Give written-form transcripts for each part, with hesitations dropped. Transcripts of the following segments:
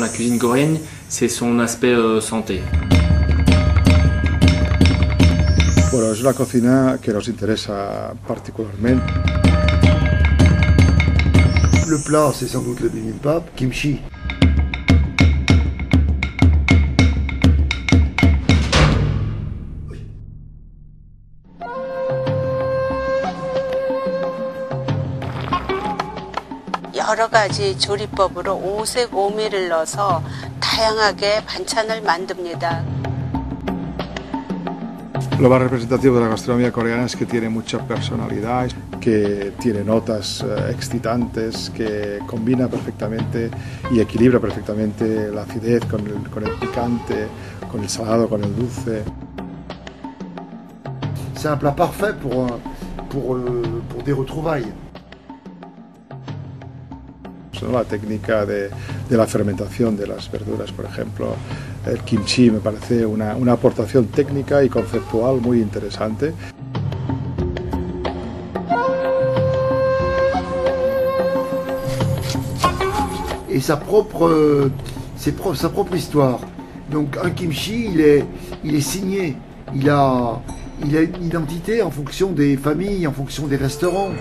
cuisine coréenne, c'est son aspect santé. Bueno, es una cocina que nos interesa particularmente. Le plat, c'est sans doute le bibimbap, kimchi. 여러 가지 조리법으로 오색 오미를 넣어서 다양하게 반찬을 만듭니다. Lo más representativo de la gastronomía coreana es que tiene mucha personalidad, que tiene notas excitantes, que combina perfectamente y equilibra perfectamente la acidez con el picante, con el salado, con el dulce. C'est un plat parfait pour des retrouvailles. La técnica de la fermentación de las verduras, por ejemplo, el kimchi me parece una aportación técnica y conceptual muy interesante. Et sa propre histoire. Donc un kimchi, il est signé, il a une identité en fonction des familles, en fonction des restaurants.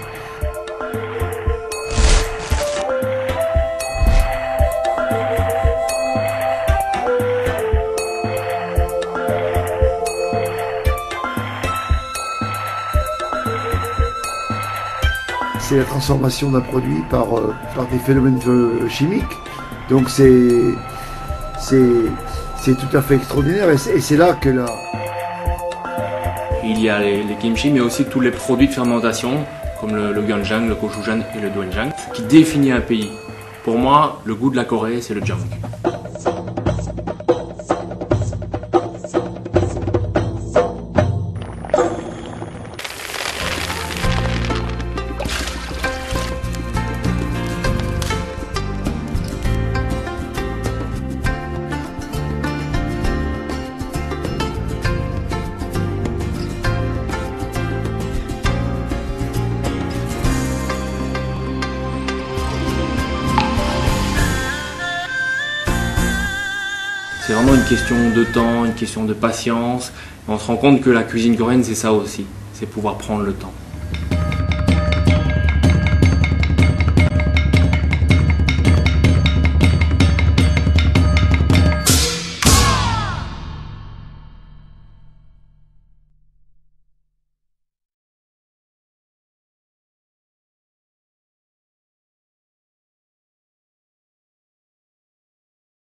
C'est la transformation d'un produit par des phénomènes chimiques. Donc c'est tout à fait extraordinaire et c'est là que la... Il y a les kimchi, mais aussi tous les produits de fermentation, comme le gyeonjang, le gochujang et le doenjang, qui définit un pays. Pour moi, le goût de la Corée, c'est le jang. C'est vraiment une question de temps, une question de patience. On se rend compte que la cuisine coréenne, c'est ça aussi, c'est pouvoir prendre le temps.